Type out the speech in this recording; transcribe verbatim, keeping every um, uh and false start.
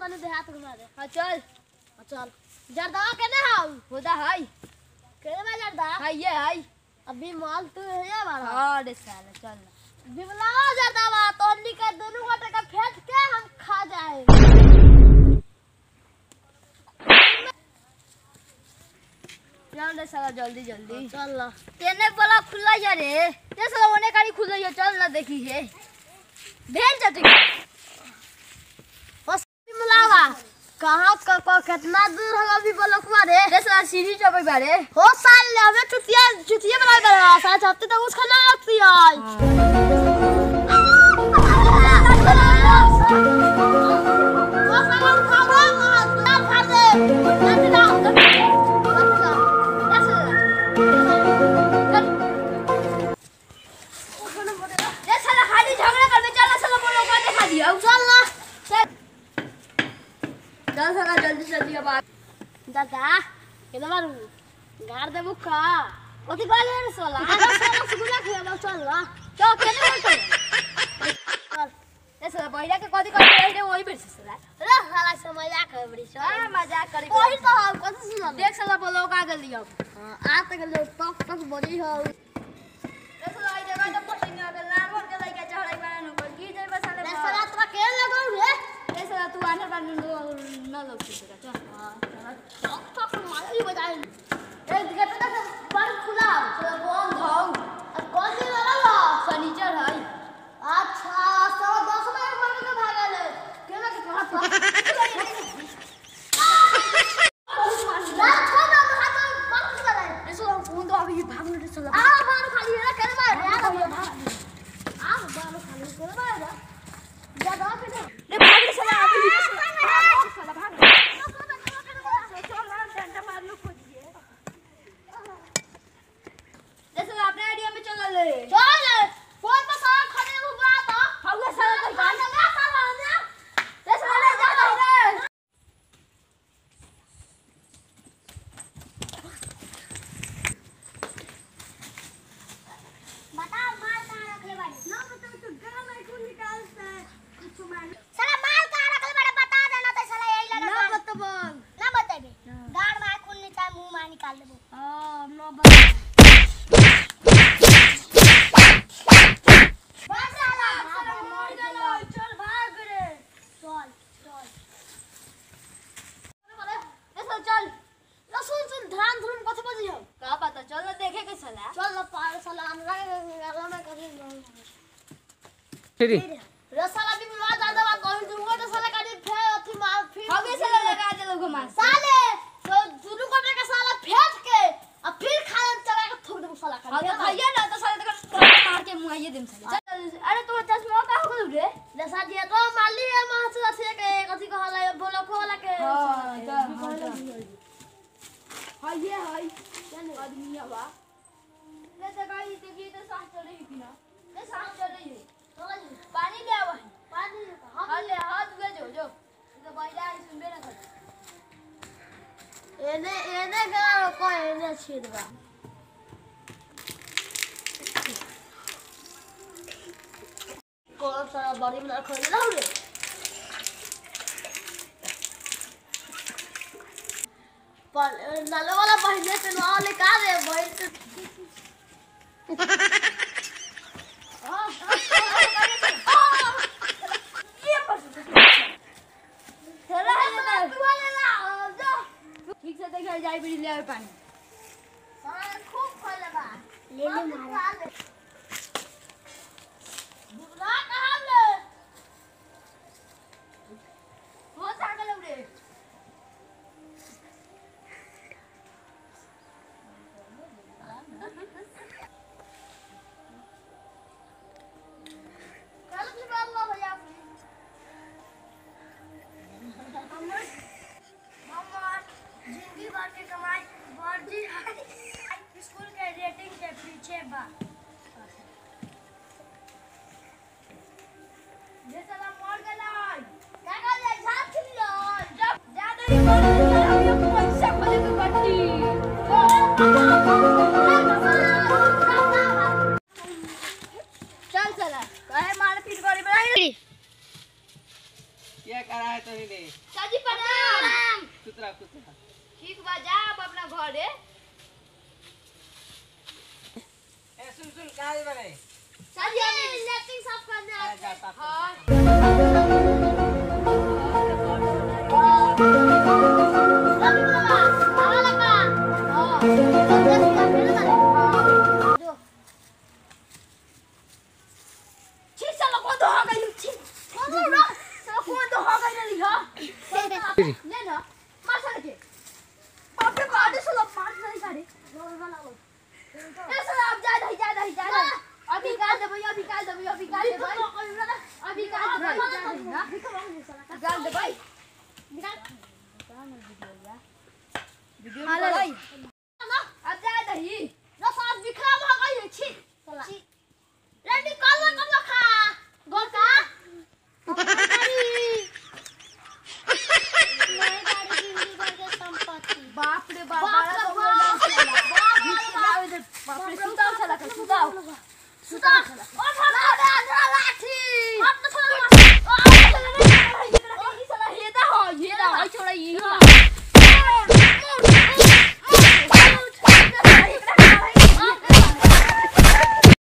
तने देहात घुमा दे। हां चल चल जरदा केने हाउ होदा हाय केने बा जरदा हाय ये हाय अभी माल तू है या बारा हां रे साला चल बिमला जरदा बा तोनी के दोनों गोटे का फेंक के हम खा जाए। चल रे साला जल्दी जल्दी चल ना तेने बोला खुला जा रे ये साला ओने गाड़ी खुल गई चल ना देखी है भेज जटी बस बिमलावा कहां का कितना दूर है अभी ब्लॉकवा रे रे साला सीढ़ी चढ़े बारे हो साल हमें चुतिया चुतिया बना बना साथ हफ्ते तक उसका ना आती है चल साला जल्दी जल्दी अब दादा केना मारू गाड़ दे बुका ओती गाले रे साला आधा साला सुगुला खिया दो चल ना तो केने बोलतो चल ए साला बहिरा के कदी कदी रे ओही बेर साला रे साला से मजाक कर बड़ी हां मजाक करी ओही तो हम कथि सुन देख साला बोलो का गल दियो हां आ त गल टक टक बड़ी हो रे साला आई जगह तो पसिन के लाभर के लइका चढ़ाई बानो कर की जइबा साला रे साला तोरा के लगाउ रे रे साला तू आने बान न लग तेरा चल हां चल टक मारी बजाई ए गेट का पर खुला चलो बंद हो अब कौन दिन वाला फर्नीचर है अच्छा सौ दस में मार के भागल केना के कहा पर आ बार खाली है कर मार यार अब भाग आ बार खाली कर मार ज्यादा पे रे भाग रे साला अभी साला भाग चल ना डंडा मार लो खुद ये जैसे अपने आइडिया में चल ले चल फोन पे साला खड़े हो गया तो हवा साला तो गाल ना साला ना जैसे ले जा रे बता माल कहां रखले बाड़ी ना बता तो गांव में कौन निकालता है कुछ माल साला माल कहां रखले बाड़ी बता देना तो साला यही लगा ना बताबो ना बताबे गाड़ में खून निकाल मुंह में निकाल देबो हां ना बता बस साला मर गेलो चल भाग रे चल चल ऐसा चल सुन सुन ध्यान धुन कथि बजियो का पता चल ना देखे के साला चल ना पार साला हमरा गला में कथि तेरी रसाला भी मिलवा दादा बा कहि दूंगा तो साला काटी फे अथि मार फिर हवे साला लगा दे लोग मार साले तो दुनु कोटे के साला फेंक के अब फिर खाना चला के थोक दे साला का हां तो भैया ना तो साला तक मार के मुआइए देम साला चल अरे तोर चश्मा का हो गलु रे जैसा दिया तो माली है माछ से के कथि कहला बोलो कोला के हां हां ये हाय चल आदमी आवा ले तो गाड़ी ते की तो सांस चल रही थी ना ले सांस चल रही है पानी ले आवा पानी हां ले हाथ ले जो जो तो बैठा है सुनबे ना कर एने एने का को एने छेदवा कौन सारा बड़ी बना खोल ना रे पर नालो वाला बहने से ना ले का रे बहन से ये पर चला है ना ठीक से देख जाई बिड़ी ले आवे पानी सारा खूब खोले बा ले ले मार बुरा कहां ले हो सागल रे कल की बात लो भैया हमर हमर जिंदगी भर के कमाई वर्दी स्कूल के रेटिंग के पीछे बा ये साला मर गेला का का ले झाप छिलियो जब ज्यादा ही मर गेला हम पैसा खोले के कट्टी चल चला काहे मार पीट करी बड़ा क्या करा है तोरी ने कहाँ दे बने चलिए लेटिंग साफ करने आए जा साफ हां रवि बाबा आवा लगा हां दस का फिर ना हां जो छी साला को तो हो गई छी कौन रो साला को तो हो गई नहीं हां ले ना मार साले के बाप रे बाप साला मार नहीं सारे रोल वाला लो ए साला अब जा दही जा दही जा दही अभी काट दे भाई अभी काट दे भाई अभी काट दे भाई अभी काट दे भाई ना निकाल दे भाई निकाल वीडियो हां ले भाई अब जा दही ना साथ बिखरा हो गई छी साला रेडी कर लो कर लो खा गोल का बाप रे बाप बाप रे सुताओ साला का सुताओ सुताओ और भागा लाठी अब तो साला ये साला ये दा हो ये दा छोड़ा ये